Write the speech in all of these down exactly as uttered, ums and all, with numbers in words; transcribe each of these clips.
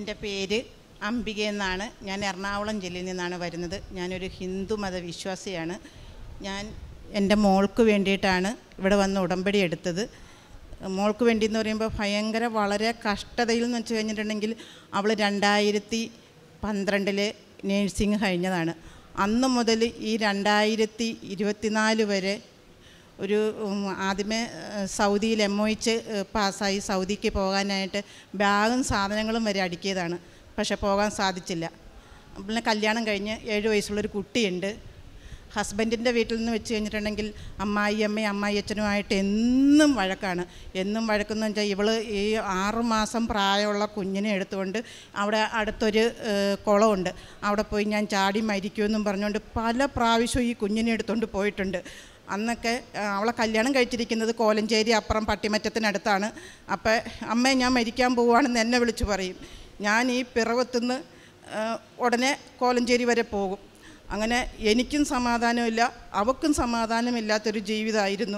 എൻ്റെ പേര് അംബിക എന്നാണ്. ഞാൻ എറണാകുളം ജില്ലയിൽ നിന്നാണ് വരുന്നത്. ഞാനൊരു ഹിന്ദു മത വിശ്വാസിയാണ്. ഞാൻ എൻ്റെ മോൾക്ക് വേണ്ടിയിട്ടാണ് ഇവിടെ വന്ന് ഉടമ്പടി എടുത്തത്. മോൾക്ക് വേണ്ടി എന്ന് പറയുമ്പോൾ ഭയങ്കര വളരെ കഷ്ടതയിൽ എന്ന് വെച്ച് കഴിഞ്ഞിട്ടുണ്ടെങ്കിൽ അവൾ രണ്ടായിരത്തി പന്ത്രണ്ടിൽ നേഴ്സിംഗ് കഴിഞ്ഞതാണ്. അന്ന് മുതൽ ഈ രണ്ടായിരത്തി ഇരുപത്തിനാല് വരെ ഒരു ആദ്യമേ സൗദിയിൽ എം ഒ എച്ച് പാസ്സായി സൗദിക്ക് പോകാനായിട്ട് ബാഗും സാധനങ്ങളും വരെ അടുക്കിയതാണ്. പക്ഷെ പോകാൻ സാധിച്ചില്ല. പിന്നെ കല്യാണം കഴിഞ്ഞ് ഏഴ് വയസ്സുള്ളൊരു കുട്ടിയുണ്ട്. ഹസ്ബൻഡിൻ്റെ വീട്ടിൽ നിന്ന് വെച്ച് കഴിഞ്ഞിട്ടുണ്ടെങ്കിൽ അമ്മായി അമ്മയും അമ്മായി അച്ഛനുമായിട്ട് എന്നും വഴക്കാണ്. എന്നും വഴക്കെന്ന് വെച്ചാൽ ഇവൾ ഈ ആറുമാസം പ്രായമുള്ള കുഞ്ഞിനെ എടുത്തുകൊണ്ട് അവിടെ അടുത്തൊരു കുളമുണ്ട്, അവിടെ പോയി ഞാൻ ചാടി മരിക്കുമെന്നും പറഞ്ഞുകൊണ്ട് പല പ്രാവശ്യവും ഈ കുഞ്ഞിനെ എടുത്തുകൊണ്ട് പോയിട്ടുണ്ട്. അന്നൊക്കെ അവളെ കല്യാണം കഴിച്ചിരിക്കുന്നത് കോലഞ്ചേരി അപ്പുറം പട്ടിമറ്റത്തിനടുത്താണ്. അപ്പോൾ അമ്മേ ഞാൻ മരിക്കാൻ പോവുകയാണെന്ന് എന്നെ വിളിച്ച് പറയും. ഞാൻ ഈ പിറവത്തുനിന്ന് ഉടനെ കോലഞ്ചേരി വരെ പോകും. അങ്ങനെ എനിക്കും സമാധാനമില്ല, അവൾക്കും സമാധാനമില്ലാത്തൊരു ജീവിതമായിരുന്നു.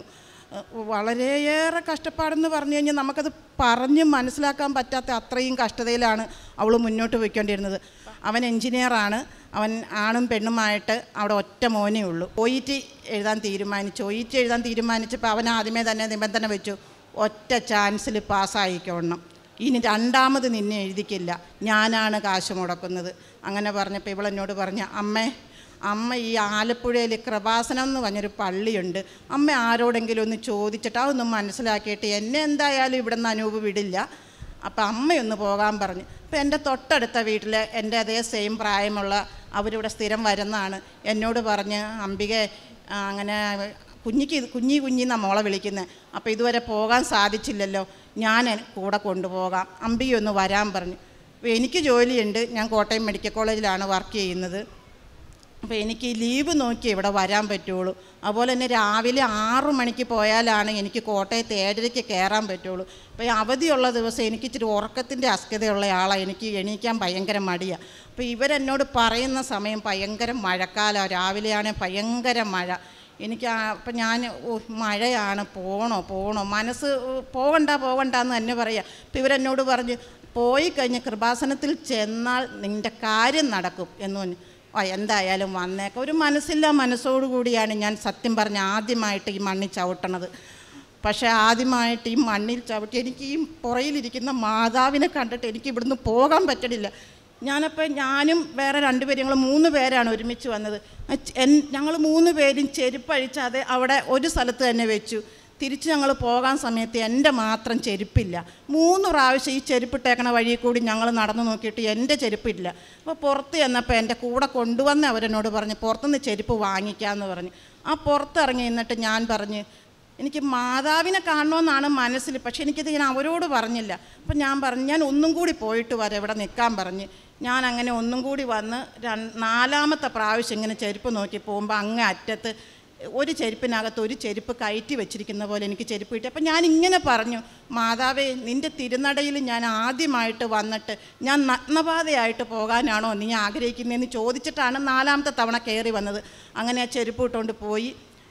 വളരെയേറെ കഷ്ടപ്പാടെന്ന് പറഞ്ഞു കഴിഞ്ഞാൽ നമുക്കത് പറഞ്ഞ് മനസ്സിലാക്കാൻ പറ്റാത്ത അത്രയും കഷ്ടതയിലാണ് അവൾ മുന്നോട്ട് പോയിക്കൊണ്ടിരുന്നത്. അവൻ എൻജിനീയറാണ്. അവൻ ആണും പെണ്ണുമായിട്ട് അവിടെ ഒറ്റ മോനേ ഉള്ളൂ. ഒ ഇ ടി എഴുതാൻ തീരുമാനിച്ചു. ഒ ഇ ടി എഴുതാൻ തീരുമാനിച്ചപ്പോൾ അവൻ ആദ്യമേ തന്നെ നിബന്ധന വെച്ചു, ഒറ്റ ചാൻസിൽ പാസ്സായിക്കോണം, ഇനി രണ്ടാമത് നിന്നെ എഴുതിക്കില്ല, ഞാനാണ് കാശ് മുടക്കുന്നത്. അങ്ങനെ പറഞ്ഞപ്പോൾ ഇവളെന്നോട് പറഞ്ഞ, അമ്മേ അമ്മ ഈ ആലപ്പുഴയിൽ കൃപാസനം എന്ന് പറഞ്ഞൊരു പള്ളിയുണ്ട്, അമ്മ ആരോടെങ്കിലും ഒന്ന് ചോദിച്ചിട്ട് അതൊന്നും മനസ്സിലാക്കിയിട്ട് എന്നെ എന്തായാലും ഇവിടെ നിന്ന് അനൂപ് വിടില്ല, അപ്പം അമ്മയൊന്ന് പോകാൻ പറഞ്ഞു. അപ്പോൾ എൻ്റെ തൊട്ടടുത്ത വീട്ടിൽ എൻ്റെ അതേ സെയിം പ്രായമുള്ള അവരിവിടെ സ്ഥിരം വരുന്നതാണ്. എന്നോട് പറഞ്ഞ്, അംബിക അങ്ങനെ കുഞ്ഞിക്ക് കുഞ്ഞി കുഞ്ഞിന്നാണ് മോളെ വിളിക്കുന്നത്, അപ്പോൾ ഇതുവരെ പോകാൻ സാധിച്ചില്ലല്ലോ, ഞാൻ കൂടെ കൊണ്ടുപോകാം, അംബിക ഒന്ന് വരാൻ പറഞ്ഞു. അപ്പോൾ എനിക്ക് ജോലിയുണ്ട്, ഞാൻ കോട്ടയം മെഡിക്കൽ കോളേജിലാണ് വർക്ക് ചെയ്യുന്നത്. അപ്പോൾ എനിക്ക് ലീവ് നോക്കി ഇവിടെ വരാൻ പറ്റുള്ളൂ. അതുപോലെ തന്നെ രാവിലെ ആറു മണിക്ക് പോയാലാണ് എനിക്ക് കോട്ടയത്ത് ഏഴരയ്ക്ക് കയറാൻ പറ്റുള്ളൂ. അപ്പോൾ ഈ അവധിയുള്ള ദിവസം എനിക്ക് ഇച്ചിരി ഉറക്കത്തിൻ്റെ അസ്കതയുള്ള ആളാണ്, എനിക്ക് എണീക്കാൻ ഭയങ്കര മടിയാണ്. അപ്പോൾ ഇവരെന്നോട് പറയുന്ന സമയം ഭയങ്കര മഴക്കാലമാണ്, രാവിലെയാണെങ്കിൽ ഭയങ്കര മഴ. എനിക്ക് അപ്പം ഞാൻ മഴയാണ്, പോകണോ പോകണോ മനസ്സ് പോകണ്ട പോകണ്ട എന്ന് തന്നെ പറയുക. അപ്പോൾ ഇവരെന്നോട് പറഞ്ഞ്, പോയി കഴിഞ്ഞ് കൃപാസനത്തിൽ ചെന്നാൽ നിൻ്റെ കാര്യം നടക്കും എന്ന് പറഞ്ഞു. ആ എന്തായാലും വന്നേക്കാം. ഒരു മനസ്സില്ലാ മനസ്സോടുകൂടിയാണ് ഞാൻ സത്യം പറഞ്ഞ് ആദ്യമായിട്ട് ഈ മണ്ണിൽ ചവിട്ടണത്. പക്ഷേ ആദ്യമായിട്ട് ഈ മണ്ണിൽ ചവിട്ടി എനിക്ക് ഈ പുറയിലിരിക്കുന്ന മാതാവിനെ കണ്ടിട്ട് എനിക്ക് ഇവിടുന്ന് പോകാൻ പറ്റണില്ല. ഞാനപ്പോൾ ഞാനും വേറെ രണ്ടുപേരും, ഞങ്ങൾ മൂന്ന് പേരാണ് ഒരുമിച്ച് വന്നത്. ഞങ്ങൾ മൂന്ന് പേരും ചെരുപ്പഴിച്ചാതെ അവിടെ ഒരു സ്ഥലത്ത് തന്നെ വെച്ചു. തിരിച്ച് ഞങ്ങൾ പോകാൻ സമയത്ത് എൻ്റെ മാത്രം ചെരുപ്പില്ല. മൂന്ന് പ്രാവശ്യം ഈ ചെരുപ്പിട്ടേക്കണ വഴി കൂടി ഞങ്ങൾ നടന്നു നോക്കിയിട്ട് എൻ്റെ ചെരുപ്പില്ല. അപ്പോൾ പുറത്ത് ചെന്നപ്പോൾ എൻ്റെ കൂടെ കൊണ്ടുവന്ന് അവരെന്നോട് പറഞ്ഞ് പുറത്തുനിന്ന് ചെരുപ്പ് വാങ്ങിക്കാമെന്ന് പറഞ്ഞു. ആ പുറത്തിറങ്ങി നിന്നിട്ട് ഞാൻ പറഞ്ഞ്, എനിക്ക് മാതാവിനെ കാണണമെന്നാണ് മനസ്സിൽ, പക്ഷെ എനിക്കിത് ഞാൻ അവരോട് പറഞ്ഞില്ല. അപ്പം ഞാൻ പറഞ്ഞു, ഞാൻ ഒന്നും കൂടി പോയിട്ട് വരാം, ഇവിടെ നിൽക്കാൻ പറഞ്ഞ്. ഞാൻ അങ്ങനെ ഒന്നും കൂടി വന്ന് നാലാമത്തെ പ്രാവശ്യം ഇങ്ങനെ ചെരുപ്പ് നോക്കി പോകുമ്പോൾ അങ്ങേ അറ്റത്ത് ഒരു ചെരുപ്പിനകത്ത് ഒരു ചെരുപ്പ് കയറ്റി വെച്ചിരിക്കുന്ന പോലെ എനിക്ക് ചെരുപ്പ് കിട്ടി. അപ്പം ഞാൻ ഇങ്ങനെ പറഞ്ഞു, മാതാവേ നിൻ്റെ തിരുനടയിൽ ഞാൻ ആദ്യമായിട്ട് വന്നിട്ട് ഞാൻ നഗ്നപാതയായിട്ട് പോകാനാണോ നീ ആഗ്രഹിക്കുന്നതെന്ന് ചോദിച്ചിട്ടാണ് നാലാമത്തെ തവണ കയറി വന്നത്. അങ്ങനെ ആ ചെരുപ്പ് ഇട്ടുകൊണ്ട് പോയി.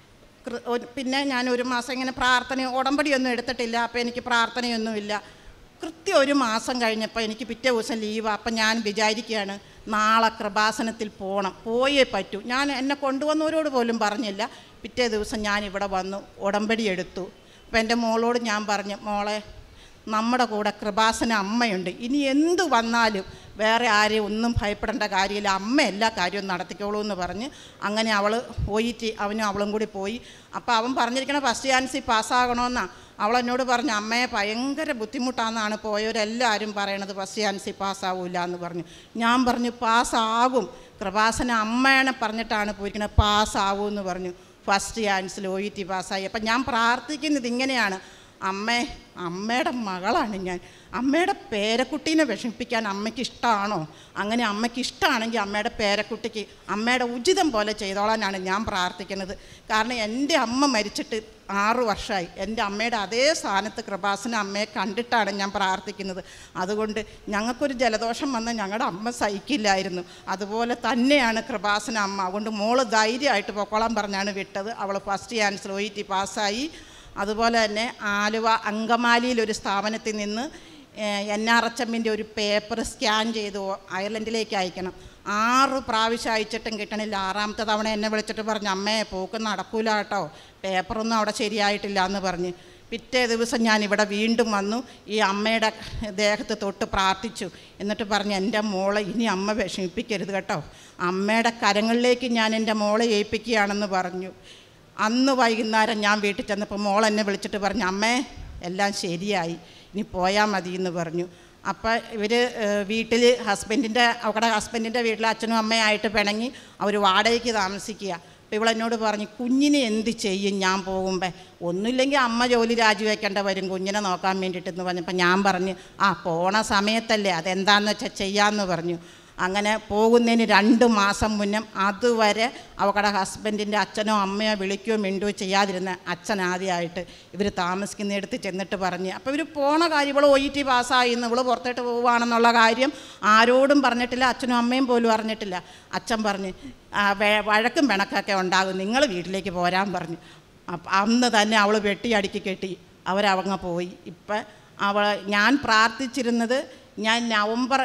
പിന്നെ ഞാൻ ഒരു മാസം ഇങ്ങനെ പ്രാർത്ഥന ഉടമ്പടിയൊന്നും എടുത്തിട്ടില്ല. അപ്പോൾ എനിക്ക് പ്രാർത്ഥനയൊന്നുമില്ല. കൃത്യം ഒരു മാസം കഴിഞ്ഞപ്പോൾ എനിക്ക് പിറ്റേ ദിവസം ലീവാണ്. അപ്പം ഞാൻ വിചാരിക്കുകയാണ്, നാളെ കൃപാസനത്തിൽ പോകണം, പോയേ പറ്റൂ. ഞാൻ എന്നെ കൊണ്ടുവന്നവരോട് പോലും പറഞ്ഞില്ല. പിറ്റേ ദിവസം ഞാൻ ഇവിടെ വന്നു, ഉടമ്പടി എടുത്തു. അപ്പം എൻ്റെ മോളോട് ഞാൻ പറഞ്ഞു, മോളെ നമ്മുടെ കൂടെ കൃപാസന അമ്മയുണ്ട്, ഇനി എന്തു വന്നാലും വേറെ ആരെയും ഒന്നും ഭയപ്പെടേണ്ട കാര്യമില്ല, അമ്മ എല്ലാ കാര്യവും നടത്തിക്കോളൂ എന്ന് പറഞ്ഞ് അങ്ങനെ അവൾ പോയിട്ട് അവനും അവളും കൂടി പോയി. അപ്പോൾ അവൻ പറഞ്ഞിരിക്കണ ഫസ്റ്റ് ചാൻസിൽ പാസ്സാകണമെന്നാണ്. അവളെന്നോട് പറഞ്ഞു, അമ്മയെ ഭയങ്കര ബുദ്ധിമുട്ടാണെന്നാണ് പോയവരെല്ലാവരും പറയണത്, ഫസ്റ്റ് ചാൻസിൽ പാസ്സാവില്ല എന്ന് പറഞ്ഞു. ഞാൻ പറഞ്ഞു പാസ്സാകും, കൃപാസന അമ്മേനെ പറഞ്ഞിട്ടാണ് പോയിരിക്കണത്, പാസ്സാവും എന്ന് പറഞ്ഞു. ഫസ്റ്റ് ചാൻസിൽ ഒ ഇ ടി പാസ്സായി. അപ്പം ഞാൻ പ്രാർത്ഥിക്കുന്നത് ഇങ്ങനെയാണ്, അമ്മേ അമ്മയുടെ മകളാണ് ഞാൻ, അമ്മയുടെ പേരക്കുട്ടീനെ വിഷമിപ്പിക്കാൻ അമ്മയ്ക്ക് ഇഷ്ടമാണോ? അങ്ങനെ അമ്മയ്ക്ക് ഇഷ്ടമാണെങ്കിൽ അമ്മയുടെ പേരക്കുട്ടിക്ക് അമ്മയുടെ ഉചിതം പോലെ ചെയ്തോളാനാണ് ഞാൻ പ്രാർത്ഥിക്കുന്നത്. കാരണം എൻ്റെ അമ്മ മരിച്ചിട്ട് ആറു വർഷമായി. എൻ്റെ അമ്മയുടെ അതേ സ്ഥാനത്ത് കൃപാസന അമ്മയെ കണ്ടിട്ടാണ് ഞാൻ പ്രാർത്ഥിക്കുന്നത്. അതുകൊണ്ട് ഞങ്ങൾക്കൊരു ജലദോഷം വന്നാൽ ഞങ്ങളുടെ അമ്മ സഹിക്കില്ലായിരുന്നു. അതുപോലെ തന്നെയാണ് കൃപാസന അമ്മ. അതുകൊണ്ട് മോള് ധൈര്യമായിട്ട് പൊക്കോളാൻ പറഞ്ഞാണ് വിട്ടത്. അവൾ ഫസ്റ്റ് ചാൻസിൽ ഒ ഇ ടി പാസ്സായി. അതുപോലെ തന്നെ ആലുവ അങ്കമാലിയിലൊരു സ്ഥാപനത്തിൽ നിന്ന് എൻ ആർ എച്ച് എമ്മിൻ്റെ ഒരു പേപ്പർ സ്കാൻ ചെയ്ത് അയർലൻഡിലേക്ക് അയക്കണം. ആറ് പ്രാവശ്യം അയച്ചിട്ടും കിട്ടണില്ല. ആറാമത്തെ തവണ എന്നെ വിളിച്ചിട്ട് പറഞ്ഞു, അമ്മേ പോക്ക് നടക്കൂല കേട്ടോ, പേപ്പറൊന്നും അവിടെ ശരിയായിട്ടില്ല എന്ന് പറഞ്ഞ്. പിറ്റേ ദിവസം ഞാൻ ഇവിടെ വീണ്ടും വന്നു. ഈ അമ്മയുടെ ദേഹത്ത് തൊട്ട് പ്രാർത്ഥിച്ചു. എന്നിട്ട് പറഞ്ഞു, എൻ്റെ മോളെ ഇനി അമ്മ വിഷമിപ്പിക്കരുത് കേട്ടോ, അമ്മയുടെ കരങ്ങളിലേക്ക് ഞാൻ എൻ്റെ മോളെ ഏൽപ്പിക്കുകയാണെന്ന് പറഞ്ഞു. അന്ന് വൈകുന്നേരം ഞാൻ വീട്ടിൽ ചെന്നപ്പോൾ മോൾ എന്നെ വിളിച്ചിട്ട് പറഞ്ഞു, അമ്മേ എല്ലാം ശരിയായി, ഇനി പോയാൽ മതി എന്ന് പറഞ്ഞു. അപ്പോൾ ഇവർ വീട്ടിൽ ഹസ്ബൻഡിൻ്റെ അവിടെ ഹസ്ബൻഡിൻ്റെ വീട്ടിൽ അച്ഛനും അമ്മയായിട്ട് പിണങ്ങി അവർ വാടകയ്ക്ക് താമസിക്കുക. അപ്പോൾ ഇവളെന്നോട് പറഞ്ഞു, കുഞ്ഞിനെ എന്ത് ചെയ്യും ഞാൻ പോകുമ്പോൾ? ഒന്നുമില്ലെങ്കിൽ അമ്മ ജോലി രാജിവെക്കേണ്ട വരും കുഞ്ഞിനെ നോക്കാൻ വേണ്ടിയിട്ടെന്ന് പറഞ്ഞപ്പോൾ ഞാൻ പറഞ്ഞു, ആ പോണ സമയത്തല്ലേ അതെന്താണെന്ന് വെച്ചാൽ ചെയ്യാമെന്ന് പറഞ്ഞു. അങ്ങനെ പോകുന്നതിന് രണ്ട് മാസം മുന്നേ അതുവരെ അവളുടെ ഹസ്ബൻഡിൻ്റെ അച്ഛനോ അമ്മയോ വിളിക്കുകയോ മിണ്ടുകയോ ചെയ്യാതിരുന്ന അച്ഛൻ ആദ്യമായിട്ട് ഇവർ താമസിക്കുന്നിടത്ത് ചെന്നിട്ട് പറഞ്ഞ്. അപ്പോൾ ഇവർ പോണ കാര്യം, ഇവൾ ഒ ഇ ടി പാസ്സായിന്ന്, ഇവൾ പുറത്തോട്ട് പോവുകയാണെന്നുള്ള കാര്യം ആരോടും പറഞ്ഞിട്ടില്ല, അച്ഛനും അമ്മയും പോലും അറിഞ്ഞിട്ടില്ല. അച്ഛൻ പറഞ്ഞ് വഴക്കും പിണക്കൊക്കെ ഉണ്ടാകും, നിങ്ങൾ വീട്ടിലേക്ക് പോരാൻ പറഞ്ഞു. അപ്പം അന്ന് തന്നെ അവൾ വെട്ടി അടുക്കി കെട്ടി അവരവങ്ങ പോയി. ഇപ്പം അവൾ ഞാൻ പ്രാർത്ഥിച്ചിരുന്നത്, ഞാൻ നവംബർ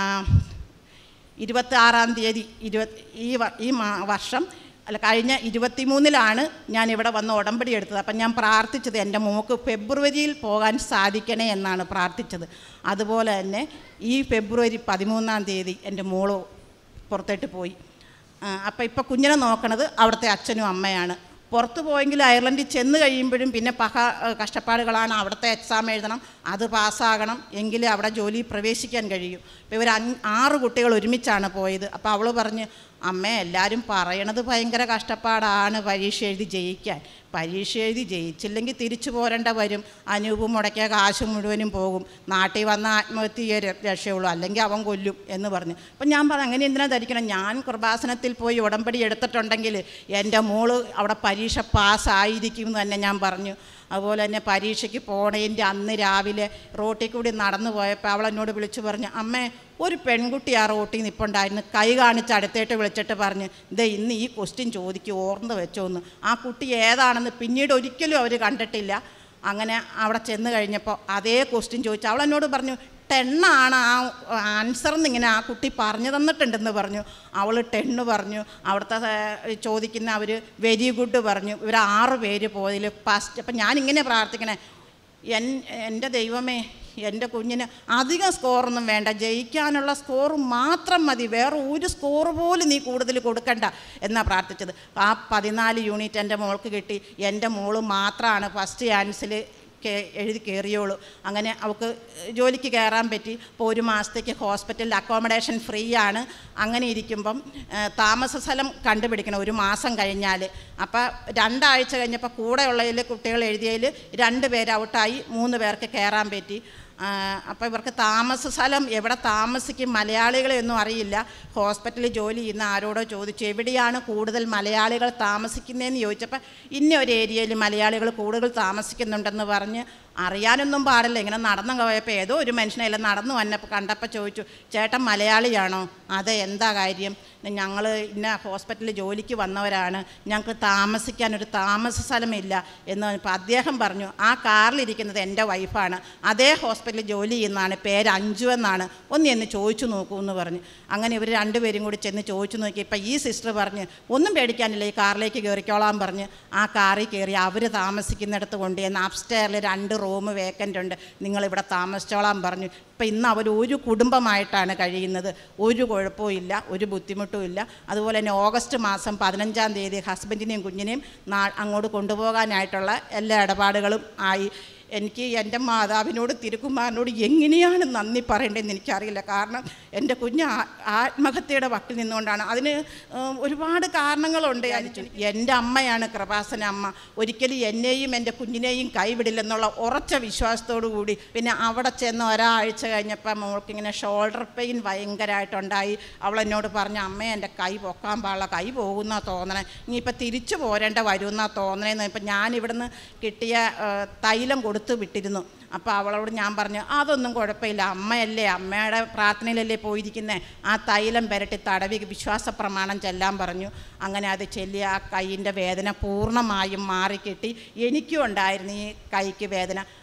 ഇരുപത്തി ആറാം തീയതി ഇരുപത്തി ഈ ഈ വർഷം അല്ല കഴിഞ്ഞ ഇരുപത്തി മൂന്നിലാണ് ഞാൻ ഇവിടെ വന്ന് ഉടമ്പടി എടുത്തത്. അപ്പം ഞാൻ പ്രാർത്ഥിച്ചത് എൻ്റെ മോൾക്ക് ഫെബ്രുവരിയിൽ പോകാൻ സാധിക്കണേ എന്നാണ് പ്രാർത്ഥിച്ചത്. അതുപോലെ തന്നെ ഈ ഫെബ്രുവരി പതിമൂന്നാം തീയതി എൻ്റെ മോള് പുറത്തോട്ട് പോയി. അപ്പം ഇപ്പം കുഞ്ഞിനെ നോക്കണത് അവിടുത്തെ അച്ഛനും അമ്മയാണ്. പുറത്ത് പോയെങ്കിൽ അയർലൻഡിൽ ചെന്ന് കഴിയുമ്പോഴും പിന്നെ പക കഷ്ടപ്പാടുകളാണ്. അവിടുത്തെ എക്സാം എഴുതണം, അത് പാസ്സാകണം, എങ്കിലേ അവിടെ ജോലി പ്രവേശിക്കാൻ കഴിയും. ഇപ്പോൾ ഇവർ ആറ് കുട്ടികൾ ഒരുമിച്ചാണ് പോയത്. അപ്പോൾ അവൾ പറഞ്ഞ്, അമ്മ എല്ലാവരും പറയണത് ഭയങ്കര കഷ്ടപ്പാടാണ് പരീക്ഷ എഴുതി ജയിക്കാൻ. പരീക്ഷ എഴുതി ജയിച്ചില്ലെങ്കിൽ തിരിച്ചു പോരേണ്ട വരും, അനൂപ് മുടക്കിയ കാശ് മുഴുവനും പോകും, നാട്ടിൽ വന്ന ആത്മഹത്യ രക്ഷയുള്ളൂ, അല്ലെങ്കിൽ അവൻ കൊല്ലും എന്ന് പറഞ്ഞു. അപ്പം ഞാൻ പറഞ്ഞു, അങ്ങനെ എന്തിനാ ധരിക്കണം, ഞാൻ കൃപാസനത്തിൽ പോയി ഉടമ്പടി എടുത്തിട്ടുണ്ടെങ്കിൽ എൻ്റെ മോള് അവിടെ പരീക്ഷ പാസ്സായിരിക്കും എന്ന് തന്നെ ഞാൻ പറഞ്ഞു. അതുപോലെ തന്നെ പരീക്ഷയ്ക്ക് പോണതിൻ്റെ അന്ന് രാവിലെ റോട്ടിൽ കൂടി നടന്നു പോയപ്പോൾ അവൾ എന്നോട് വിളിച്ചു പറഞ്ഞു, അമ്മേ ഒരു പെൺകുട്ടി ആ റോട്ടിൽ നിൽപ്പുണ്ടായിരുന്നു, കൈ കാണിച്ച് അടുത്തേട്ട് വിളിച്ചിട്ട് പറഞ്ഞ്, ദേ ഇന്ന് ഈ ക്വസ്റ്റ്യൻ ചോദിക്കും, ഓർന്ന് വെച്ചോന്ന്. ആ കുട്ടി ഏതാണെന്ന് പിന്നീട് ഒരിക്കലും അവർ കണ്ടിട്ടില്ല. അങ്ങനെ അവിടെ ചെന്ന് കഴിഞ്ഞപ്പോൾ അതേ ക്വസ്റ്റ്യൻ ചോദിച്ചു. അവൾ എന്നോട് പറഞ്ഞു, ടെണ്ണാണ് ആ ആൻസർ എന്നിങ്ങനെ ആ കുട്ടി പറഞ്ഞു തന്നിട്ടുണ്ടെന്ന് പറഞ്ഞു. അവൾ ടെണ്ണ് പറഞ്ഞു. അവിടുത്തെ ചോദിക്കുന്ന അവർ വെരി ഗുഡ് പറഞ്ഞു. ഇവർ ആറ് പേര് പോയതിൽ ഫസ്റ്റ്. അപ്പം ഞാനിങ്ങനെ പ്രാർത്ഥിക്കണേ, എൻ എൻ്റെ ദൈവമേ, എൻ്റെ കുഞ്ഞിന് അധികം സ്കോറൊന്നും വേണ്ട, ജയിക്കാനുള്ള സ്കോർ മാത്രം മതി, വേറെ ഒരു സ്കോർ പോലും നീ കൂടുതൽ കൊടുക്കണ്ട എന്നാണ് പ്രാർത്ഥിച്ചത്. ആ പതിനാല് യൂണിറ്റ് എൻ്റെ മോൾക്ക് കിട്ടി. എൻ്റെ മോള് മാത്രമാണ് ഫസ്റ്റ് ചാൻസിൽ എഴുതി കയറിയോളൂ. അങ്ങനെ അവൾക്ക് ജോലിക്ക് കയറാൻ പറ്റി. ഇപ്പോൾ ഒരു മാസത്തേക്ക് ഹോസ്പിറ്റലിൽ അക്കോമഡേഷൻ ഫ്രീ ആണ്. അങ്ങനെ ഇരിക്കുമ്പം താമസ സ്ഥലം കണ്ടുപിടിക്കണം ഒരു മാസം കഴിഞ്ഞാൽ. അപ്പോൾ രണ്ടാഴ്ച കഴിഞ്ഞപ്പോൾ കൂടെയുള്ളതിൽ കുട്ടികൾ എഴുതിയതിൽ രണ്ട് പേര് ഔട്ടായി, മൂന്ന് പേർക്ക് കയറാൻ പറ്റി. അപ്പോൾ ഇവർക്ക് താമസ സ്ഥലം എവിടെ താമസിക്കും, മലയാളികളെയൊന്നും അറിയില്ല. ഹോസ്പിറ്റലിൽ ജോലി ചെയ്യുന്ന ആരോടോ ചോദിച്ചു, എവിടെയാണ് കൂടുതൽ മലയാളികൾ താമസിക്കുന്നതെന്ന് ചോദിച്ചപ്പോൾ ഇന്ന ഒരു ഏരിയയിൽ മലയാളികൾ കൂടുതൽ താമസിക്കുന്നുണ്ടെന്ന് പറഞ്ഞ്, അറിയാനൊന്നും പാടില്ല, ഇങ്ങനെ നടന്നു പോയപ്പോൾ ഏതോ ഒരു മനുഷ്യനെല്ലാം നടന്നു വന്നപ്പോൾ കണ്ടപ്പോൾ ചോദിച്ചു, ചേട്ടൻ മലയാളിയാണോ? അതെ, എന്താ കാര്യം? ഞങ്ങൾ ഇന്ന ഹോസ്പിറ്റലിൽ ജോലിക്ക് വന്നവരാണ്, ഞങ്ങൾക്ക് താമസിക്കാനൊരു താമസ സ്ഥലമില്ല എന്ന് പറഞ്ഞപ്പോൾ അദ്ദേഹം പറഞ്ഞു, ആ കാറിലിരിക്കുന്നത് എൻ്റെ വൈഫാണ്, അതേ ഹോസ്പിറ്റലിൽ ജോലി ചെയ്യുന്നതാണ്, പേര് അഞ്ജു എന്നാണ്, ഒന്ന് എന്ന് ചോദിച്ചു നോക്കൂ എന്ന് പറഞ്ഞു. അങ്ങനെ ഇവർ രണ്ടുപേരും കൂടി ചെന്ന് ചോദിച്ചു നോക്കി. ഇപ്പം ഈ സിസ്റ്റർ പറഞ്ഞ്, ഒന്നും പേടിക്കാനില്ല, ഈ കാറിലേക്ക് കയറിക്കോളാൻ പറഞ്ഞ് ആ കാറിൽ കയറി അവർ താമസിക്കുന്നിടത്ത് കൊണ്ടുവന്ന് അപ്സ്റ്റെയറിൽ രണ്ട് റൂം വേക്കൻ്റ് ഉണ്ട്, നിങ്ങളിവിടെ താമസിച്ചോളാൻ പറഞ്ഞു. ഇപ്പം ഇന്ന് അവർ ഒരു കുടുംബമായിട്ടാണ് കഴിയുന്നത്, ഒരു കുഴപ്പവും ഇല്ല, ഒരു ബുദ്ധിമുട്ടും ഇല്ല. അതുപോലെ തന്നെ ഓഗസ്റ്റ് മാസം പതിനഞ്ചാം തീയതി ഹസ്ബൻഡിനെയും കുഞ്ഞിനെയും നാ അങ്ങോട്ട് കൊണ്ടുപോകാനായിട്ടുള്ള എല്ലാ ഇടപാടുകളും ആയി. എനിക്ക് എൻ്റെ മാതാവിനോട് തിരുക്കുമാരനോട് എങ്ങനെയാണ് നന്ദി പറയേണ്ടതെന്ന് എനിക്കറിയില്ല. കാരണം എൻ്റെ കുഞ്ഞ് ആത്മഹത്യയുടെ വക്കിൽ നിന്നുകൊണ്ടാണ്. അതിന് ഒരുപാട് കാരണങ്ങളുണ്ട്. എൻ്റെ അമ്മയാണ് കൃപാസന അമ്മ, ഒരിക്കലും എന്നെയും എൻ്റെ കുഞ്ഞിനെയും കൈവിടില്ലെന്നുള്ള ഉറച്ച വിശ്വാസത്തോടു കൂടി. പിന്നെ അവിടെ ചെന്ന് ഒരാഴ്ച കഴിഞ്ഞപ്പോൾ മോൾക്കിങ്ങനെ ഷോൾഡർ പെയിൻ ഭയങ്കരമായിട്ടുണ്ടായി. അവളെന്നോട് പറഞ്ഞ, അമ്മ എൻ്റെ കൈ പൊക്കാൻ പാടില്ല, കൈ പോകുന്ന തോന്നണേ, ഇനിയിപ്പോൾ തിരിച്ചു പോരേണ്ട വരുമെന്നാ തോന്നണേന്ന്. ഇപ്പം ഞാനിവിടുന്ന് കിട്ടിയ തൈലം കൊടുത്ത് വിട്ടിരുന്നു. അപ്പോൾ അവളോട് ഞാൻ പറഞ്ഞു, അതൊന്നും കുഴപ്പമില്ല, അമ്മയല്ലേ, അമ്മയുടെ പ്രാർത്ഥനയിലല്ലേ പോയിരിക്കുന്നത്, ആ തൈലം പുരട്ടി തടവി വിശ്വാസ പ്രമാണം ചെല്ലാൻ പറഞ്ഞു. അങ്ങനെ അത് ചൊല്ലി ആ കൈയിൻ്റെ വേദന പൂർണ്ണമായും മാറിക്കിട്ടി. എനിക്കും ഉണ്ടായിരുന്നു ഈ കൈക്ക് വേദന.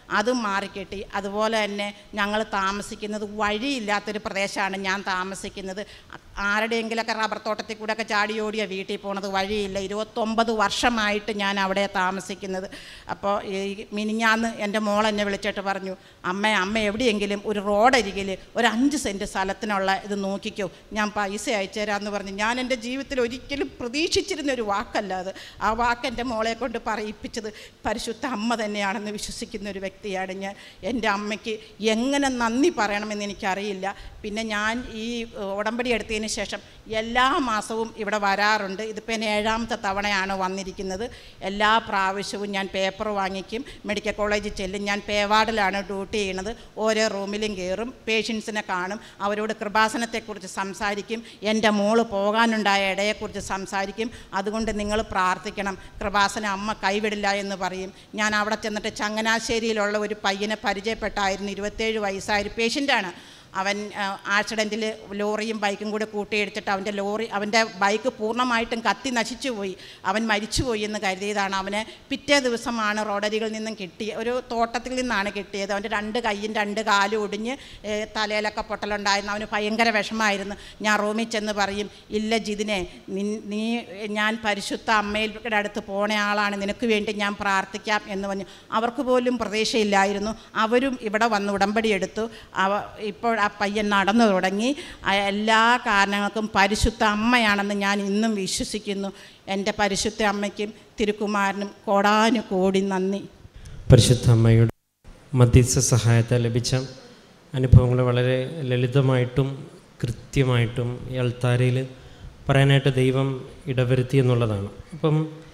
അതും മാറിക്കിട്ടി. അതുപോലെ തന്നെ ഞങ്ങൾ താമസിക്കുന്നത് വഴിയില്ലാത്തൊരു പ്രദേശമാണ് ഞാൻ താമസിക്കുന്നത്. ആരുടെയെങ്കിലൊക്കെ റബ്ബർ തോട്ടത്തിൽ കൂടെയൊക്കെ ചാടി ഓടിയ വീട്ടിൽ പോണത്, വഴിയില്ല. ഇരുപത്തൊമ്പത് വർഷമായിട്ട് ഞാൻ അവിടെ താമസിക്കുന്നത്. അപ്പോൾ ഈ മിനിഞ്ഞാന്ന് എൻ്റെ മോൾ എന്നെ വിളിച്ചിട്ട് പറഞ്ഞു, അമ്മ അമ്മ എവിടെയെങ്കിലും ഒരു റോഡരികിൽ ഒരു അഞ്ച് സെൻറ്റ് സ്ഥലത്തിനുള്ള ഇത് നോക്കിക്കോ, ഞാൻ പൈസ അയച്ചു തരാമെന്ന് പറഞ്ഞു. ഞാൻ എൻ്റെ ജീവിതത്തിൽ ഒരിക്കലും പ്രതീക്ഷിച്ചിരുന്ന ഒരു വാക്കല്ല അത്. ആ വാക്ക് എൻ്റെ മോളെ കൊണ്ട് പറയിപ്പിച്ചത് പരിശുദ്ധ അമ്മ തന്നെയാണെന്ന് വിശ്വസിക്കുന്ന ഒരു വ്യക്തിയാണ് ഞാൻ. എൻ്റെ അമ്മയ്ക്ക് എങ്ങനെ നന്ദി പറയണമെന്ന് എനിക്കറിയില്ല. പിന്നെ ഞാൻ ഈ ഉടമ്പടി എടുത്തതിന് ശേഷം എല്ലാ മാസവും ഇവിടെ വരാറുണ്ട്. ഇതിപ്പോൾ എന്നെ ഏഴാമത്തെ തവണയാണ് വന്നിരിക്കുന്നത്. എല്ലാ പ്രാവശ്യവും ഞാൻ പേപ്പർ വാങ്ങിക്കും, മെഡിക്കൽ കോളേജിൽ ചെല്ലും. ഞാൻ പേവാർഡിലാണ് ഡ്യൂട്ടി ചെയ്യുന്നത്. ഓരോ റൂമിലും കയറും, പേഷ്യൻസിനെ കാണും, അവരോട് കൃപാസനത്തെക്കുറിച്ച് സംസാരിക്കും, എൻ്റെ മോള് പോകാനുണ്ടായ ഇടയെക്കുറിച്ച് സംസാരിക്കും. അതുകൊണ്ട് നിങ്ങൾ പ്രാർത്ഥിക്കണം, കൃപാസന അമ്മ കൈവിടില്ല എന്ന് പറയും. ഞാൻ അവിടെ ചെന്നിട്ട് ചങ്ങനാശ്ശേരിയിലുള്ള ഒരു പയ്യനെ പരിചയപ്പെട്ടായിരുന്നു. ഇരുപത്തേഴ് വയസ്സായൊരു പേഷ്യൻ്റാണ്. അവൻ ആക്സിഡൻറ്റിൽ ലോറിയും ബൈക്കും കൂടെ കൂട്ടിയിടിച്ചിട്ട് അവൻ്റെ ലോറി അവൻ്റെ ബൈക്ക് പൂർണ്ണമായിട്ടും കത്തി നശിച്ചു പോയി. അവൻ മരിച്ചുപോയി എന്ന് കരുതിയതാണ്. അവനെ പിറ്റേ ദിവസമാണ് റോഡരികളിൽ നിന്നും കിട്ടിയ ഒരു തോട്ടത്തിൽ നിന്നാണ് കിട്ടിയത്. അവൻ്റെ രണ്ട് കൈയും രണ്ട് കാലും ഒടിഞ്ഞ് തലയിലൊക്കെ പൊട്ടലുണ്ടായിരുന്നു. അവന് ഭയങ്കര വിഷമമായിരുന്നു. ഞാൻ റൂമിൽ ചെന്ന് പറയും, ഇല്ല ജിതിനെ, നീ ഞാൻ പരിശുദ്ധ അമ്മയുടെ അടുത്ത് പോണ ആളാണ്, നിനക്ക് വേണ്ടി ഞാൻ പ്രാർത്ഥിക്കാം എന്ന് പറഞ്ഞു. അവർക്ക് പോലും പ്രതീക്ഷയില്ലായിരുന്നു. അവരും ഇവിടെ വന്ന് ഉടമ്പടി എടുത്തു. അവ ഇപ്പോൾ ആ പയ്യൻ നടന്നു തുടങ്ങി. എല്ലാ കാരണങ്ങൾക്കും പരിശുദ്ധ അമ്മയാണെന്ന് ഞാൻ ഇന്നും വിശ്വസിക്കുന്നു. എൻ്റെ പരിശുദ്ധ അമ്മയ്ക്കും തിരുക്കുമാരനും കോടാനു കോടി നന്ദി. പരിശുദ്ധ അമ്മയുടെ മധ്യസ്ഥ സഹായത്താൽ ലഭിച്ച അനുഭവങ്ങൾ വളരെ ലളിതമായിട്ടും കൃത്യമായിട്ടും ഈ അൾത്താരയിൽ പറയാനായിട്ട് ദൈവം ഇടവരുത്തി എന്നുള്ളതാണ്. അപ്പം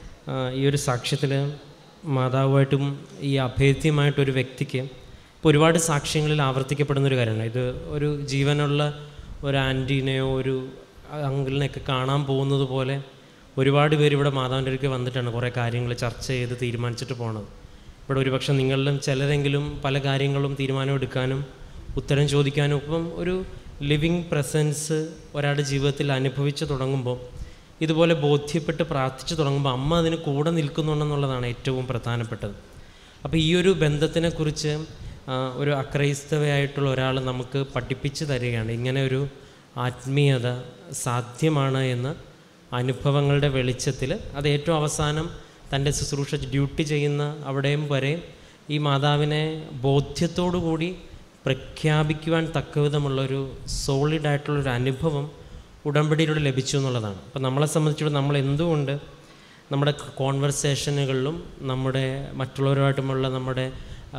ഈ ഒരു സാക്ഷ്യത്തിൽ മാതാവുമായിട്ടും ഈ അഭേദ്യമായിട്ടൊരു വ്യക്തിക്ക് ഇപ്പോൾ ഒരുപാട് സാക്ഷ്യങ്ങളിൽ ആവർത്തിക്കപ്പെടുന്നൊരു കാര്യമാണ്. ഇത് ഒരു ജീവനുള്ള ഒരു ആൻറ്റീനെയോ ഒരു അങ്കിളിനെയൊക്കെ കാണാൻ പോകുന്നത് പോലെ ഒരുപാട് പേര് ഇവിടെ മാതാവിൻ്റെ അടുക്കൽ വന്നിട്ടാണ് കുറേ കാര്യങ്ങൾ ചർച്ച ചെയ്ത് തീരുമാനിച്ചിട്ട് പോണത്. ഇവിടെ ഒരുപക്ഷെ നിങ്ങളിലും ചിലരെങ്കിലും പല കാര്യങ്ങളും തീരുമാനമെടുക്കാനും ഉത്തരം ചോദിക്കാനും ഒപ്പം ഒരു ലിവിങ് പ്രസൻസ് ഒരാളുടെ ജീവിതത്തിൽ അനുഭവിച്ച് തുടങ്ങുമ്പോൾ, ഇതുപോലെ ബോധ്യപ്പെട്ട് പ്രാർത്ഥിച്ച് തുടങ്ങുമ്പോൾ അമ്മ അതിന് കൂടെ നിൽക്കുന്നുണ്ടെന്നുള്ളതാണ് ഏറ്റവും പ്രധാനപ്പെട്ടത്. അപ്പോൾ ഈ ഒരു ബന്ധത്തിനെക്കുറിച്ച് ഒരു അക്രൈസ്തവയായിട്ടുള്ള ഒരാൾ നമുക്ക് പഠിപ്പിച്ച് തരികയാണ്. ഇങ്ങനെ ഒരു ആത്മീയത സാധ്യമാണ് എന്ന് അനുഭവങ്ങളുടെ വെളിച്ചത്തിൽ. അത് ഏറ്റവും അവസാനം തൻ്റെ ശുശ്രൂഷ ഡ്യൂട്ടി ചെയ്യുന്ന അവിടെയും വരെ ഈ മാതാവിനെ ബോധ്യത്തോടു കൂടി പ്രഖ്യാപിക്കുവാൻ തക്കവിധമുള്ളൊരു സോളിഡായിട്ടുള്ളൊരു അനുഭവം ഉടമ്പടിയിലൂടെ ലഭിച്ചു എന്നുള്ളതാണ്. അപ്പോൾ നമ്മളെ സംബന്ധിച്ചിടത്തോളം നമ്മൾ എന്തുകൊണ്ട് നമ്മുടെ കോൺവെർസേഷനുകളിലും നമ്മുടെ മറ്റുള്ളവരുമായിട്ടുമുള്ള നമ്മുടെ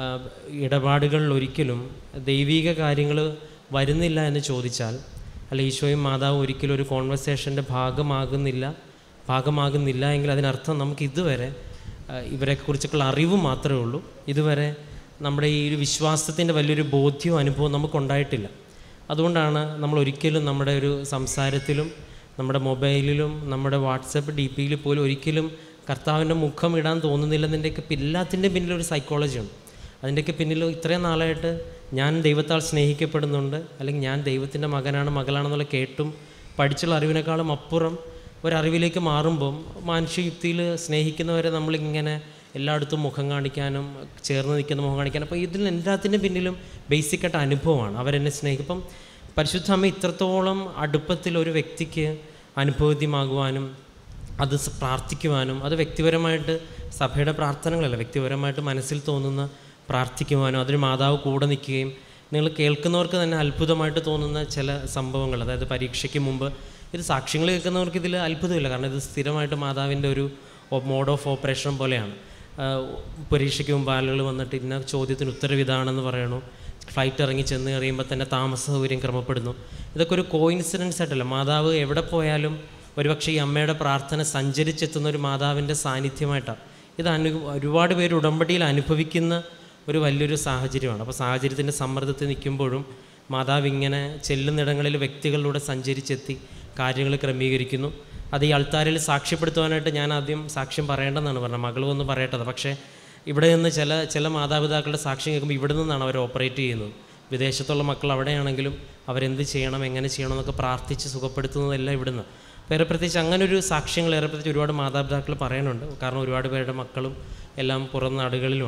ഇടപാടുകളിൽ ഒരിക്കലും ദൈവിക കാര്യങ്ങൾ വരുന്നില്ല എന്ന് ചോദിച്ചാൽ, അല്ല ഈശോയും മാതാവും ഒരിക്കലും ഒരു കോൺവെർസേഷൻ്റെ ഭാഗമാകുന്നില്ല ഭാഗമാകുന്നില്ല എങ്കിൽ അതിനർത്ഥം നമുക്ക് ഇതുവരെ ഇവരെക്കുറിച്ചുള്ള അറിവ് മാത്രമേ ഉള്ളൂ. ഇതുവരെ നമ്മുടെ ഈ ഒരു വിശ്വാസത്തിൻ്റെ വലിയൊരു ബോധ്യവും അനുഭവവും നമുക്കുണ്ടായിട്ടില്ല. അതുകൊണ്ടാണ് നമ്മൾ ഒരിക്കലും നമ്മുടെ ഒരു സംസാരത്തിലും നമ്മുടെ മൊബൈലിലും നമ്മുടെ വാട്സപ്പ് ഡി പിയിൽ പോലും ഒരിക്കലും കർത്താവിൻ്റെ മുഖം ഇടാൻ തോന്നുന്നില്ലെന്നതിൻ്റെയൊക്കെ എല്ലാത്തിൻ്റെ പിന്നിലൊരു സൈക്കോളജിയുണ്ട്. അതിൻ്റെയൊക്കെ പിന്നിൽ ഇത്രയും നാളായിട്ട് ഞാൻ ദൈവത്താൽ സ്നേഹിക്കപ്പെടുന്നുണ്ട്, അല്ലെങ്കിൽ ഞാൻ ദൈവത്തിൻ്റെ മകനാണ് മകളാണെന്നുള്ള കേട്ടും പഠിച്ചുള്ള അറിവിനേക്കാളും അപ്പുറം ഒരറിവിലേക്ക് മാറുമ്പം മാനുഷ്യയുക്തിയിൽ സ്നേഹിക്കുന്നവരെ നമ്മളിങ്ങനെ എല്ലായിടത്തും മുഖം കാണിക്കാനും ചേർന്ന് നിൽക്കുന്ന മുഖം കാണിക്കാനും, അപ്പോൾ ഇതിൽ എല്ലാത്തിൻ്റെ പിന്നിലും ബേസിക്കായിട്ട് അനുഭവമാണ്. അവരെന്നെ സ്നേഹിക്കും. ഇപ്പം പരിശുദ്ധ അമ്മ ഇത്രത്തോളം അടുപ്പത്തിൽ ഒരു വ്യക്തിക്ക് അനുഭവദ്യമാകുവാനും അത് പ്രാർത്ഥിക്കുവാനും, അത് വ്യക്തിപരമായിട്ട് സഭയുടെ പ്രാർത്ഥനകളല്ല, വ്യക്തിപരമായിട്ട് മനസ്സിൽ തോന്നുന്ന പ്രാർത്ഥിക്കുവാനും അതിന് മാതാവ് കൂടെ നിൽക്കുകയും, നിങ്ങൾ കേൾക്കുന്നവർക്ക് തന്നെ അത്ഭുതമായിട്ട് തോന്നുന്ന ചില സംഭവങ്ങൾ, അതായത് പരീക്ഷയ്ക്ക് മുമ്പ് ഇത് സാക്ഷ്യങ്ങൾ കേൾക്കുന്നവർക്ക് ഇതിൽ അത്ഭുതമില്ല, കാരണം ഇത് സ്ഥിരമായിട്ട് മാതാവിൻ്റെ ഒരു മോഡ് ഓഫ് ഓപ്പറേഷൻ പോലെയാണ്. പരീക്ഷയ്ക്ക് മുമ്പ് ആളുകൾ വന്നിട്ട് ഇന്ന ചോദ്യത്തിന് ഉത്തരം ഇതാണെന്ന് പറയണു, ഫ്ലൈറ്റ് ഇറങ്ങി ചെന്ന് കഴിയുമ്പോൾ തന്നെ താമസ സൗകര്യം ക്രമപ്പെടുന്നു. ഇതൊക്കെ ഒരു കോയിൻസിഡൻസ് ആയിട്ടല്ല, മാതാവ് എവിടെ പോയാലും ഒരുപക്ഷെ ഈ അമ്മയുടെ പ്രാർത്ഥന സഞ്ചരിച്ചെത്തുന്ന ഒരു മാതാവിൻ്റെ സാന്നിധ്യമായിട്ടാണ്. ഇത് അനു ഒരുപാട് പേര് ഉടമ്പടിയിൽ അനുഭവിക്കുന്ന ഒരു വലിയൊരു സാഹചര്യമാണ്. അപ്പോൾ സാഹചര്യത്തിൻ്റെ സമ്മർദ്ദത്തിൽ നിൽക്കുമ്പോഴും മാതാവ് ഇങ്ങനെ ചെല്ലുന്നിടങ്ങളിൽ വ്യക്തികളിലൂടെ സഞ്ചരിച്ചെത്തി കാര്യങ്ങൾ ക്രമീകരിക്കുന്നു. അത് ഈ അൾത്താരിൽ സാക്ഷ്യപ്പെടുത്തുവാനായിട്ട് ഞാൻ ആദ്യം സാക്ഷ്യം പറയേണ്ടെന്നാണ് പറഞ്ഞത്, മകളും ഒന്ന് പറയേണ്ടത്. പക്ഷേ ഇവിടെ നിന്ന് ചില ചില മാതാപിതാക്കളുടെ സാക്ഷ്യം കേൾക്കുമ്പോൾ ഇവിടെ നിന്നാണ് അവർ ഓപ്പറേറ്റ് ചെയ്യുന്നത്. വിദേശത്തുള്ള മക്കൾ അവിടെയാണെങ്കിലും അവരെന്ത് ചെയ്യണം, എങ്ങനെ ചെയ്യണം എന്നൊക്കെ പ്രാർത്ഥിച്ച് സുഖപ്പെടുത്തുന്നതെല്ലാം ഇവിടുന്ന്. വേറെ പ്രത്യേകിച്ച് അങ്ങനൊരു സാക്ഷ്യങ്ങൾ ഏറെ പ്രത്യേകിച്ച് ഒരുപാട് മാതാപിതാക്കൾ പറയാനുണ്ട്. കാരണം ഒരുപാട് പേരുടെ മക്കളും എല്ലാം പുറം നാടുകളിലുമാണ്.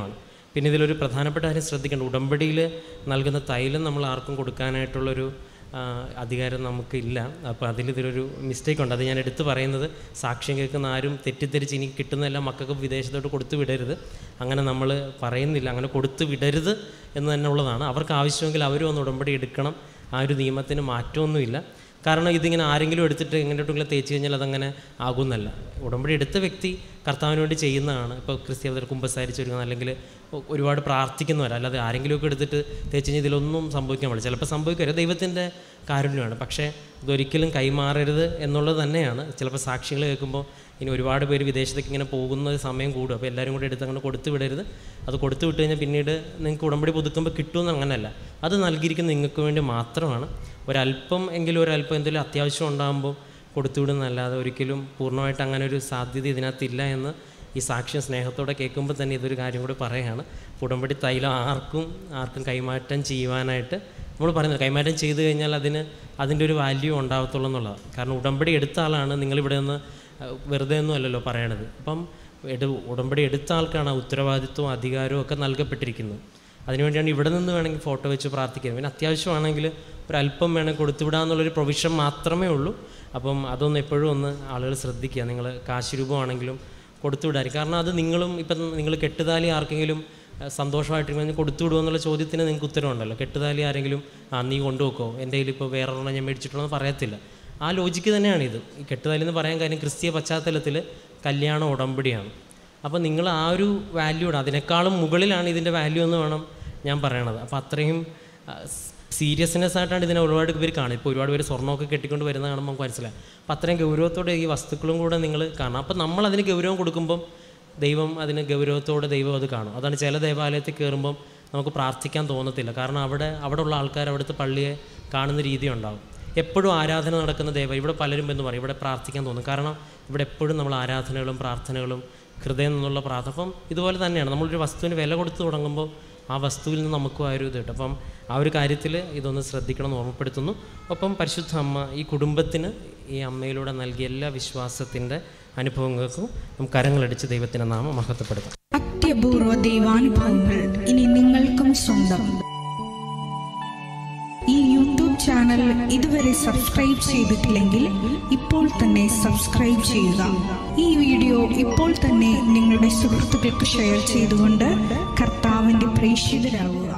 പിന്നെ ഇതിലൊരു പ്രധാനപ്പെട്ട കാര്യം ശ്രദ്ധിക്കേണ്ട, ഉടമ്പടിയിൽ നൽകുന്ന തൈലം നമ്മൾ ആർക്കും കൊടുക്കാനായിട്ടുള്ളൊരു അധികാരം നമുക്കില്ല. അപ്പോൾ അതിൽ ഇതിലൊരു മിസ്റ്റേക്ക് ഉണ്ട്. അത് ഞാൻ എടുത്തു പറയുന്നത്, സാക്ഷ്യം കേൾക്കുന്ന ആരും തെറ്റിദ്ധരിച്ച് ഇനി കിട്ടുന്നതെല്ലാം മക്കൾക്ക് വിദേശത്തോട്ട് കൊടുത്തു വിടരുത്, അങ്ങനെ നമ്മൾ പറയുന്നില്ല. അങ്ങനെ കൊടുത്തു വിടരുത് എന്ന് തന്നെ ഉള്ളതാണ്. അവർക്ക് ആവശ്യമെങ്കിൽ അവരും ഒന്ന് ഉടമ്പടി എടുക്കണം. ആ ഒരു നിയമത്തിന് മാറ്റമൊന്നുമില്ല. കാരണം ഇതിങ്ങനെ ആരെങ്കിലും എടുത്തിട്ട് എങ്ങനെയുള്ള തേച്ച് കഴിഞ്ഞാൽ അതങ്ങനെ ആകുന്നല്ല. ഉടമ്പടി എടുത്ത വ്യക്തി കർത്താവിന് വേണ്ടി ചെയ്യുന്നതാണ്. ഇപ്പോൾ ക്രിസ്ത്യാനികൾ കുമ്പസാരിച്ചൊരുങ്ങുന്ന അല്ലെങ്കിൽ ഒരുപാട് പ്രാർത്ഥിക്കുന്നവർ, അല്ലാതെ ആരെങ്കിലുമൊക്കെ എടുത്തിട്ട് തേച്ച് കഴിഞ്ഞാൽ ഇതിലൊന്നും സംഭവിക്കാൻ പാടില്ല. ചിലപ്പോൾ സംഭവിക്കരുത്, ദൈവത്തിൻ്റെ കാരുണ്യമാണ്. പക്ഷേ ഇതൊരിക്കലും കൈമാറരുത് എന്നുള്ളത് തന്നെയാണ്. ചിലപ്പോൾ സാക്ഷികൾ കേൾക്കുമ്പോൾ ഇനി ഒരുപാട് പേര് വിദേശത്തേക്ക് ഇങ്ങനെ പോകുന്ന സമയം കൂടും. അപ്പോൾ എല്ലാവരും കൂടി എടുത്ത് അങ്ങനെ കൊടുത്തു വിടരുത്. അത് കൊടുത്തു വിട്ട് കഴിഞ്ഞാൽ പിന്നീട് നിങ്ങൾക്ക് ഉടമ്പടി പുതുക്കുമ്പോൾ കിട്ടുമെന്ന് അങ്ങനെയല്ല. അത് നൽകിയിരിക്കുന്നത് നിങ്ങൾക്ക് വേണ്ടി മാത്രമാണ്. ഒരല്പം എങ്കിലും ഒരല്പം എന്തെങ്കിലും അത്യാവശ്യം ഉണ്ടാകുമ്പോൾ കൊടുത്തുവിടുന്നല്ലാതെ ഒരിക്കലും പൂർണ്ണമായിട്ട് അങ്ങനെ ഒരു സാധ്യത ഇതിനകത്തില്ല എന്ന് ഈ സാക്ഷ്യം സ്നേഹത്തോടെ കേൾക്കുമ്പോൾ തന്നെ ഇതൊരു കാര്യം കൂടി പറയുകയാണ്. ഉടമ്പടി തൈലം ആർക്കും ആർക്കും കൈമാറ്റം ചെയ്യുവാനായിട്ട് നമ്മൾ പറയുന്നത്, കൈമാറ്റം ചെയ്ത് കഴിഞ്ഞാൽ അതിന് അതിൻ്റെ ഒരു വാല്യൂ ഉണ്ടാകത്തുള്ളൂ എന്നുള്ളതാണ്. കാരണം ഉടമ്പടി എടുത്ത ആളാണ്, നിങ്ങളിവിടെ നിന്ന് വെറുതെ ഒന്നും അല്ലല്ലോ പറയണത്. അപ്പം എടു ഉടമ്പടി എടുത്ത ആൾക്കാണ് ഉത്തരവാദിത്വവും അധികാരവും ഒക്കെ നൽകപ്പെട്ടിരിക്കുന്നത്. അതിനുവേണ്ടിയാണ് ഇവിടെ നിന്ന് വേണമെങ്കിൽ ഫോട്ടോ വെച്ച് പ്രാർത്ഥിക്കുന്നത്. പിന്നെ അത്യാവശ്യമാണെങ്കിൽ ഒരല്പം വേണമെങ്കിൽ കൊടുത്തുവിടാമെന്നുള്ളൊരു പ്രൊവിഷൻ മാത്രമേ ഉള്ളൂ. അപ്പം അതൊന്ന് എപ്പോഴും ഒന്ന് ആളുകൾ ശ്രദ്ധിക്കുക. നിങ്ങൾ കാശ് രൂപമാണെങ്കിലും കൊടുത്തുവിടാറ്. കാരണം അത് നിങ്ങളും ഇപ്പം നിങ്ങൾ കെട്ടുതാലി ആർക്കെങ്കിലും സന്തോഷമായിട്ടിരിക്കും കൊടുത്തുവിടുമെന്നുള്ള ചോദ്യത്തിന് നിങ്ങൾക്ക് ഉത്തരവുണ്ടല്ലോ. കെട്ടുതാലി ആരെങ്കിലും ആ നീ കൊണ്ടുപോക്കോ, എൻ്റെ കയ്യിൽ ഇപ്പോൾ വേറെ ഒരെണ്ണം ഞാൻ മേടിച്ചിട്ടുണ്ടെന്ന് പറയത്തില്ല. ആ ലോജിക്ക് തന്നെയാണിത്. ഈ കെട്ടുതാലി എന്ന് പറയാൻ കാര്യം ക്രിസ്തീയ പശ്ചാത്തലത്തിൽ കല്യാണം ഉടമ്പടിയാണ്. അപ്പോൾ നിങ്ങൾ ആ ഒരു വാല്യൂടെ അതിനേക്കാളും മുകളിലാണ് ഇതിൻ്റെ വാല്യൂ എന്ന് വേണം ഞാൻ പറയണത്. അപ്പോൾ അത്രയും സീരിയസ്നെസ് ആയിട്ടാണ് ഇതിനെ ഒരുപാട് പേര് കാണും. ഇപ്പോൾ ഒരുപാട് പേര് സ്വർണ്ണമൊക്കെ കെട്ടിക്കൊണ്ട് വരുന്ന കാണുമ്പോൾ നമുക്ക് മനസ്സിലായി. അപ്പോൾ അത്രയും ഗൗരവത്തോടെ ഈ വസ്തുക്കളും കൂടെ നിങ്ങൾ കാണാം. അപ്പോൾ നമ്മൾ അതിന് ഗൗരവം കൊടുക്കുമ്പം ദൈവം അതിന് ഗൗരവത്തോടെ ദൈവം അത് കാണും. അതാണ് ചില ദേവാലയത്തിൽ കയറുമ്പം നമുക്ക് പ്രാർത്ഥിക്കാൻ തോന്നത്തില്ല. കാരണം അവിടെ അവിടെ ഉള്ള ആൾക്കാർ അവിടുത്തെ പള്ളിയെ കാണുന്ന രീതി ഉണ്ടാകും. എപ്പോഴും ആരാധന നടക്കുന്ന ദൈവം ഇവിടെ പലരും എന്ന് പറയും ഇവിടെ പ്രാർത്ഥിക്കാൻ തോന്നും. കാരണം ഇവിടെ എപ്പോഴും നമ്മൾ ആരാധനകളും പ്രാർത്ഥനകളും ഹൃദയം നിന്നുള്ള പ്രാർത്ഥന. അപ്പം ഇതുപോലെ തന്നെയാണ് നമ്മളൊരു വസ്തുവിന് വില കൊടുത്ത് തുടങ്ങുമ്പോൾ ആ വസ്തുവിൽ നിന്ന് നമുക്കും ആ ഒരു ഇത് കിട്ടും. അപ്പം ആ ഒരു കാര്യത്തിൽ ഇതൊന്ന് ശ്രദ്ധിക്കണം എന്ന് ഓർമ്മപ്പെടുത്തുന്നു. ഒപ്പം പരിശുദ്ധ അമ്മ ഈ കുടുംബത്തിന് ഈ അമ്മയിലൂടെ നൽകിയ എല്ലാ വിശ്വാസത്തിൻ്റെ അനുഭവങ്ങൾക്കും നമുക്ക് കരങ്ങളടിച്ച് ദൈവത്തിൻ്റെ നാമം മഹത്വപ്പെടുത്താം. അത്യപൂർവ ദൈവാനുഭവങ്ങൾ ഇനി നിങ്ങൾക്കും സ്വന്തം. ഈ യൂട്യൂബ് ചാനൽ ഇതുവരെ സബ്സ്ക്രൈബ് ചെയ്തിട്ടില്ലെങ്കിൽ ഇപ്പോൾ തന്നെ സബ്സ്ക്രൈബ് ചെയ്യുക. ഈ വീഡിയോ ഇപ്പോൾ തന്നെ നിങ്ങളുടെ സുഹൃത്തുക്കൾക്ക് ഷെയർ ചെയ്തുകൊണ്ട് കർത്താവിൻ്റെ പ്രേക്ഷിതരാകുക.